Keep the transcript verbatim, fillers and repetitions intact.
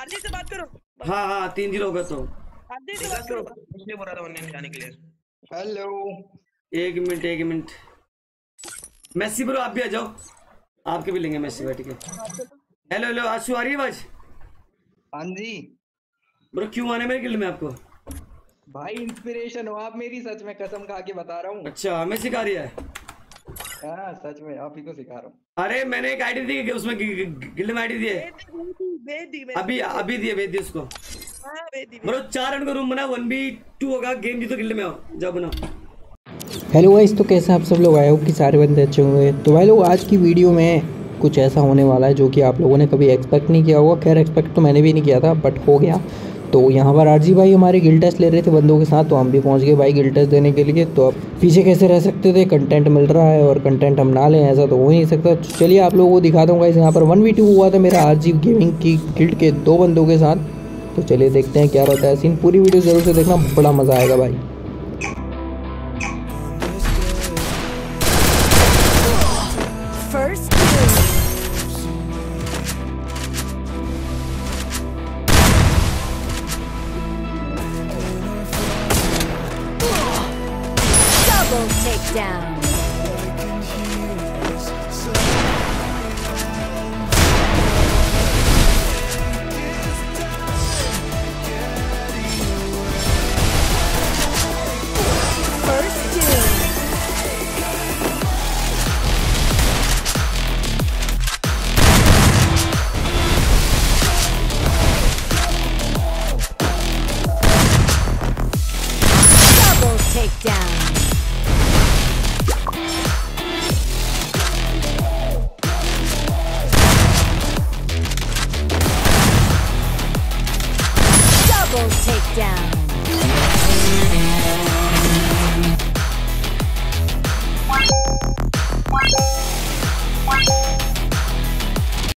RG से बात करो। हाँ हाँ तीन जीरो होगा तो आरजी से बात करो। इसलिए बोल रहा था ऑनलाइन जाने के लिए। हेलो एक मिनट एक मिनट। मेसी ब्रो आप भी आ जाओ, आपके भी लेंगे मेसी बैठ के। हेलो हेलो आशु आ रही है आवाज? हाँ जी ब्रो क्यों आने मेरे गिल्ड में आपको? भाई इंस्पिरेशन हो आप मेरी, सच में कसम खा के बता रहा हूँ। अच्छा हमें सिखा रही है? हाँ सच में आप ही को सिखा रहा हूँ। अरे मैंने एक आईडी दी, उसमें गिल्ड में आईडी दी है अभी अभी दिए, भेज दिए उसको। ब्रो चार रन का रूम बना, वन बी टू होगा, गेम जीतो गिल्ड में आओ, जाओ बनाओ। हेलो गाइस, तो कैसे आप सब लोग आए हो कि सारे बंदे अच्छे होंगे। तो भाई लोग आज की वीडियो में कुछ ऐसा होने वाला है जो कि आप लोगों ने कभी एक्सपेक्ट नहीं किया होगा। खैर एक्सपेक्ट तो मैंने भी नहीं किया था बट हो गया। तो यहाँ पर आरजी भाई हमारे गिल्ड टेस्ट ले रहे थे बंदों के साथ, तो हम भी पहुँच गए भाई गिल्ड टेस्ट देने के लिए। तो अब पीछे कैसे रह सकते थे, कंटेंट मिल रहा है और कंटेंट हम ना लें ऐसा तो हो ही नहीं सकता। तो चलिए आप लोगों को दिखा दूँगा। यहाँ पर वन वी टू हुआ था मेरा आरजी गेमिंग की गिल्ड के दो बंदों के साथ। तो चलिए देखते हैं क्या रहता है सीन। पूरी वीडियो ज़रूर से देखना, बड़ा मज़ा आएगा भाई। First double takedown. First doom. Double takedown. Double takedown.